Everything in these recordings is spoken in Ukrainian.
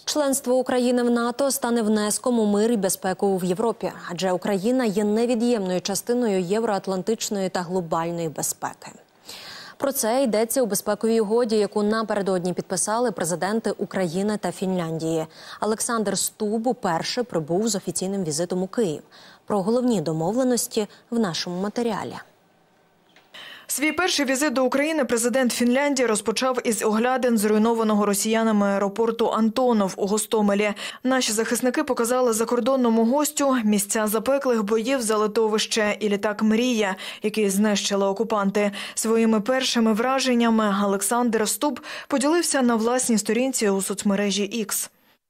Членство України в НАТО стане внеском у мир і безпеку в Європі, адже Україна є невід'ємною частиною євроатлантичної та глобальної безпеки. Про це йдеться у безпековій угоді, яку напередодні підписали президенти України та Фінляндії. Олександр Стуб уперше прибув з офіційним візитом у Київ. Про головні домовленості в нашому матеріалі. Свій перший візит до України президент Фінляндії розпочав із оглядин зруйнованого росіянами аеропорту Антонов у Гостомелі. Наші захисники показали закордонному гостю місця запеклих боїв за литовище і літак «Мрія», який знищили окупанти. Своїми першими враженнями Олександр Стуб поділився на власній сторінці у соцмережі X.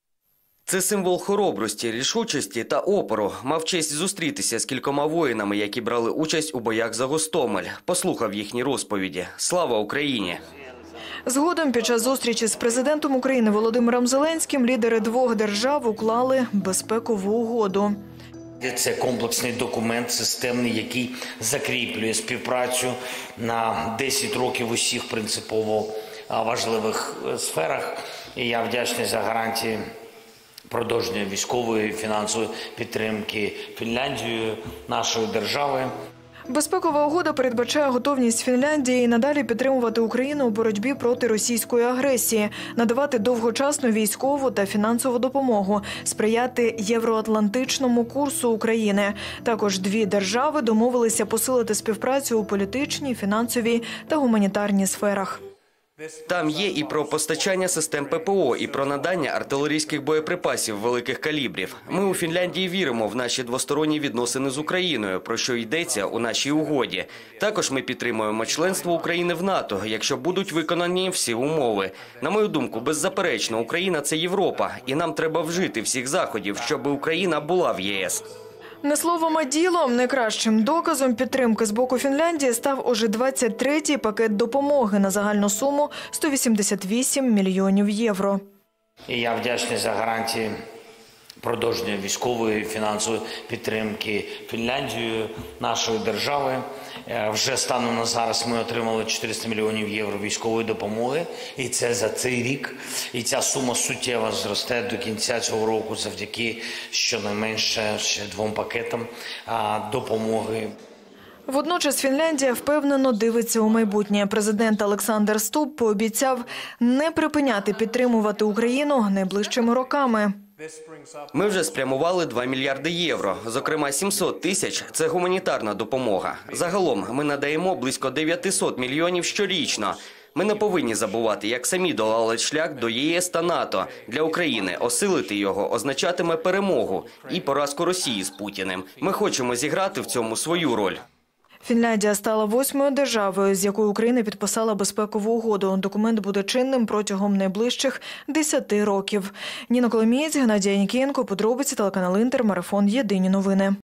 Це символ хоробрості, рішучості та опору. Мав честь зустрітися з кількома воїнами, які брали участь у боях за Гостомель. Послухав їхні розповіді. Слава Україні! Згодом під час зустрічі з президентом України Володимиром Зеленським лідери двох держав уклали безпекову угоду. Це комплексний документ, системний, який закріплює співпрацю на 10 років у всіх принципово важливих сферах. І я вдячний за гарантії продовження військової і фінансової підтримки Фінляндією, нашої держави. Безпекова угода передбачає готовність Фінляндії надалі підтримувати Україну у боротьбі проти російської агресії, надавати довгочасну військову та фінансову допомогу, сприяти євроатлантичному курсу України. Також дві держави домовилися посилити співпрацю у політичній, фінансовій та гуманітарній сферах. Там є і про постачання систем ППО, і про надання артилерійських боєприпасів великих калібрів. Ми у Фінляндії віримо в наші двосторонні відносини з Україною, про що йдеться у нашій угоді. Також ми підтримуємо членство України в НАТО, якщо будуть виконані всі умови. На мою думку, беззаперечно, Україна – це Європа, і нам треба вжити всіх заходів, щоб Україна була в ЄС. Не словом, а ділом, найкращим доказом підтримки з боку Фінляндії став уже 23-й пакет допомоги на загальну суму 188 мільйонів євро. І я вдячний за гарантії продовження військової і фінансової підтримки Фінляндією, нашої держави. Вже станом на зараз ми отримали 400 мільйонів євро військової допомоги. І це за цей рік. І ця сума суттєво зросте до кінця цього року завдяки щонайменше ще 2 пакетам допомоги. Водночас Фінляндія впевнено дивиться у майбутнє. Президент Олександр Стуб пообіцяв не припиняти підтримувати Україну найближчими роками. Ми вже спрямували 2 мільярди євро. Зокрема, 700 тисяч – це гуманітарна допомога. Загалом ми надаємо близько 900 мільйонів щорічно. Ми не повинні забувати, як самі долали шлях до ЄС та НАТО. Для України осилити його означатиме перемогу і поразку Росії з Путіним. Ми хочемо зіграти в цьому свою роль. Фінляндія стала 8-ю державою, з якою Україна підписала безпекову угоду. Документ буде чинним протягом найближчих 10 років. Ніна Коломієць, Геннадій Анікієнко, подробиці, телеканал Інтер, марафон «Єдині новини».